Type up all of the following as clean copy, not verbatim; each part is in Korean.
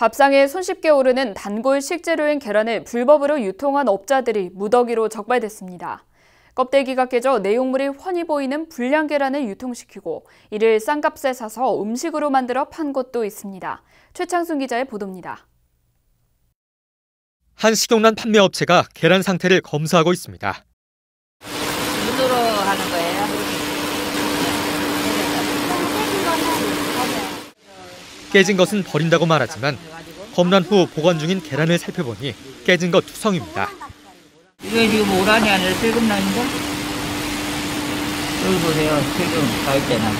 밥상에 손쉽게 오르는 단골 식재료인 계란을 불법으로 유통한 업자들이 무더기로 적발됐습니다. 껍데기가 깨져 내용물이 훤히 보이는 불량 계란을 유통시키고 이를 싼 값에 사서 음식으로 만들어 판 곳도 있습니다. 최창순 기자의 보도입니다. 한 식용란 판매 업체가 계란 상태를 검사하고 있습니다. 눈으로 하는 거예요? 깨진 것은 버린다고 말하지만 검란 후 보관 중인 계란을 살펴보니 깨진 것 투성입니다. 이게 지금 오란이 아니라 슬금란인가? 여기 보세요. 슬금 가입되나.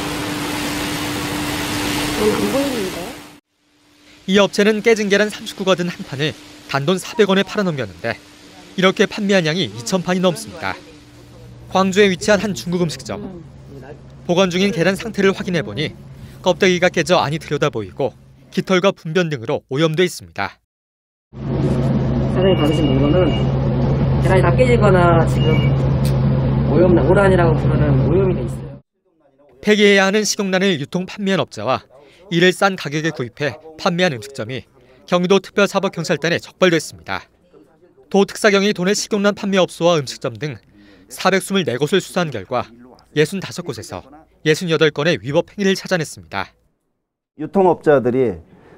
이 업체는 깨진 계란 39가 든 한 판을 단돈 400원에 팔아넘겼는데 이렇게 판매한 양이 2,000판이 넘습니다. 광주에 위치한 한 중국 음식점. 보관 중인 계란 상태를 확인해보니 껍데기가 깨져 안이 들여다 보이고 깃털과 분변 등으로 오염돼 있습니다. 사장님 받으신 물건은 계란이 다 깨지거나 지금 오란이라고 부르는 오염이 돼 있어요. 폐기해야 하는 식용란을 유통 판매한 업자와 이를 싼 가격에 구입해 판매한 음식점이 경기도 특별사법경찰단에 적발됐습니다. 도특사경이 도내 식용란 판매업소와 음식점 등 424곳을 수사한 결과 65곳에서 68건의 위법 행위를 찾아냈습니다. 유통업자들이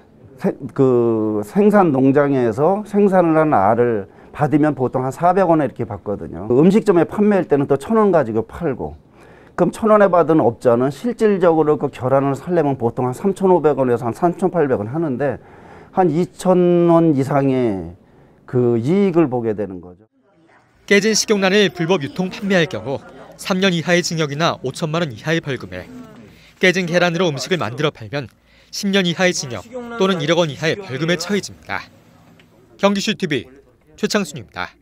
생산 농장에서 생산을 한 알을 받으면 보통 한 400원에 이렇게 받거든요. 음식점에 판매할 때는 또 1,000원 가지고 팔고, 그럼 1,000원에 받은 업자는 실질적으로 그 계란을 살려면 보통 한 3,500원에서 한 3,800원 하는데 한 2,000원 이상의 그 이익을 보게 되는 거죠. 깨진 식용란을 불법 유통 판매할 경우 3년 이하의 징역이나 5천만 원 이하의 벌금에, 깨진 계란으로 음식을 만들어 팔면 10년 이하의 징역 또는 1억 원 이하의 벌금에 처해집니다. 경기슈 TV 최창순입니다.